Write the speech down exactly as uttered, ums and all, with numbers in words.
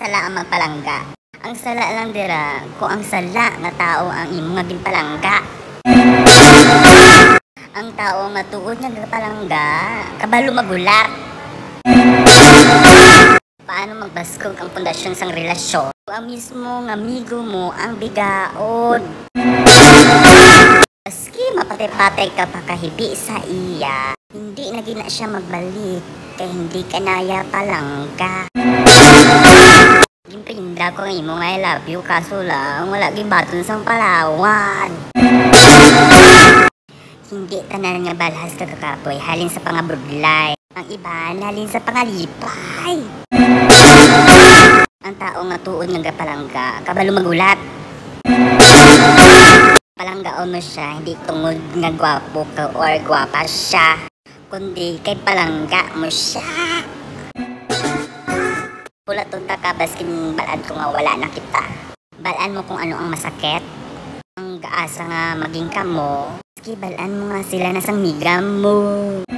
sala ang magpalangga. Ang sala lang dira, kung ang sala nga tao ang imo nga ginpalangga. Ang tao nga tuod nga gapalangga, kabalo magulat. Paano magbaskog ang pundasyon sang relasyon? Kung ang mismo nga amigo mo ang bigaon. Maski mapatay-patay ka pa kahibi sa iya, hindi na gina siya magbalik, kaya hindi ka naya palangga. Gimpinda ko nga imo nga I love you, kaso lang wala gibaton sang Palawan. Hindi tanan nga balhas ka kakapoy, halin sa pangabudlay. Ang iba halin sa pangalipay. Ang tao nga tuod nga gapalangga, kabalo magulat. Palanggaon mo siya, hindi tungod nga gwapo ka or gwapa siya, kundi kay palangga mo siya. Pula tunta ka baskin balaan ko nga wala na kita. Balaan mo kung ano ang masakit, ang gaasa nga maging kamo. Maski balaan mo nga sila na sang miga mo.